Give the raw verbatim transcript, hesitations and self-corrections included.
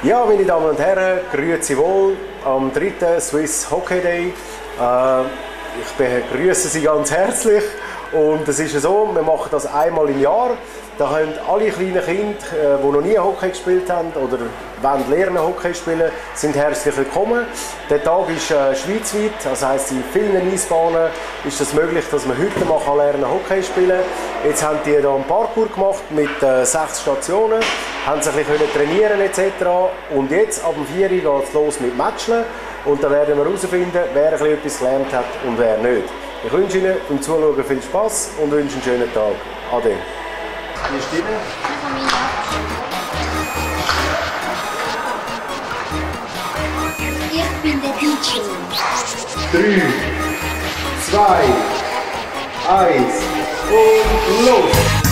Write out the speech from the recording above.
Ja, meine Damen und Herren, grüezi wohl am dritten Swiss Hockey Day. Äh, ich begrüße Sie ganz herzlich und es ist so, wir machen das einmal im Jahr. Da können alle kleinen Kinder, die noch nie Hockey gespielt haben oder wollen lernen Hockey spielen, sind herzlich willkommen. Der Tag ist äh, schweizweit, das heisst, in vielen Eisbahnen ist es möglich, dass man heute mal lernen Hockey spielen. Jetzt haben die hier einen Parkour gemacht mit äh, sechs Stationen, haben sich ein bisschen trainieren et cetera. Und jetzt ab dem vier Uhr geht es los mit Matchen und dann werden wir herausfinden, wer ein bisschen etwas gelernt hat und wer nicht. Ich wünsche Ihnen beim Zuschauen viel Spass und wünsche einen schönen Tag. Ade. Wie ist Ihnen? Ich bin der D J. drei, zwei, eins und los!